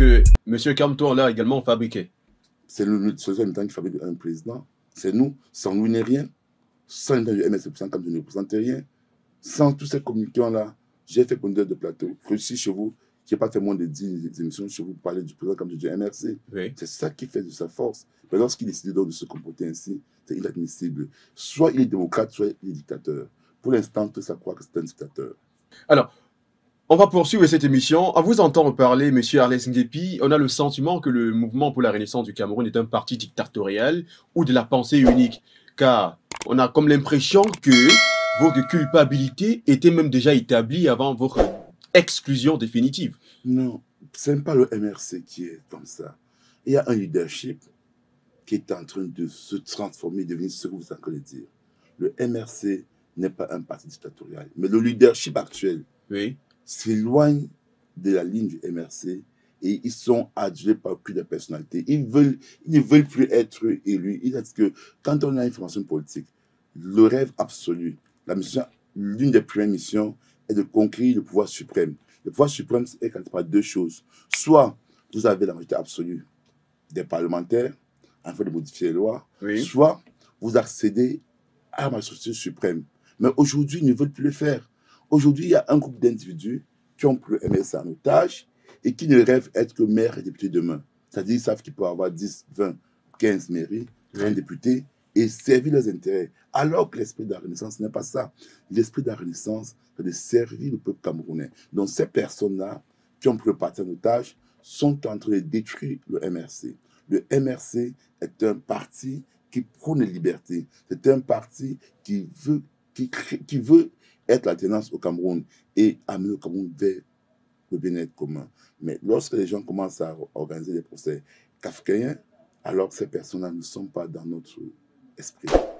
que M. Kamto l'a également fabriqué. C'est le seul temps qui fabrique un président. C'est nous. Sans nous, il n'est rien. Sans le MS%, comme je ne représente rien. Sans tous ces communicants-là, j'ai fait conduire de plateau. Que si chez vous, je n'ai pas fait moins de 10 émissions chez vous pour parler du président comme je dis MRC. Oui. C'est ça qui fait de sa force. Mais lorsqu'il décide donc de se comporter ainsi, c'est inadmissible. Soit il est démocrate, soit il est dictateur. Pour l'instant, tout ça croit que c'est un dictateur. Alors, on va poursuivre cette émission. À vous entendre parler, M. Arlès Nguepi, on a le sentiment que le mouvement pour la renaissance du Cameroun est un parti dictatorial ou de la pensée unique. Car on a comme l'impression que votre culpabilité était même déjà établie avant votre exclusion définitive. Non, ce n'est pas le MRC qui est comme ça. Il y a un leadership qui est en train de se transformer, devenir ce que vous êtes en train de dire. Le MRC n'est pas un parti dictatorial. Mais le leadership actuel Oui. s'éloigne de la ligne du MRC et ils sont adulés par plus de personnalités. Ils ne veulent plus être élus. Ils disent que quand on a une formation politique, le rêve absolu, l'une des premières missions est de conquérir le pouvoir suprême. Le pouvoir suprême est quand par deux choses. Soit vous avez la majorité absolue des parlementaires afin de modifier les lois, Oui. soit vous accédez à la majorité suprême. Mais aujourd'hui, ils ne veulent plus le faire. Aujourd'hui, il y a un groupe d'individus qui ont pris le MRC en otage et qui ne rêvent être que maire et député demain. C'est-à-dire qu'ils savent qu'ils peuvent avoir 10, 20, 15 mairies, 30 députés et servir leurs intérêts. Alors que l'esprit de la Renaissance n'est pas ça. L'esprit de la Renaissance, c'est de servir le peuple camerounais. Donc ces personnes-là qui ont pris le parti en otage sont en train de détruire le MRC. Le MRC est un parti qui prône les libertés. C'est un parti qui veut être l'alternance au Cameroun et amener le Cameroun vers le bien-être commun. Mais lorsque les gens commencent à organiser des procès kafkaïens, alors ces personnes-là ne sont pas dans notre esprit.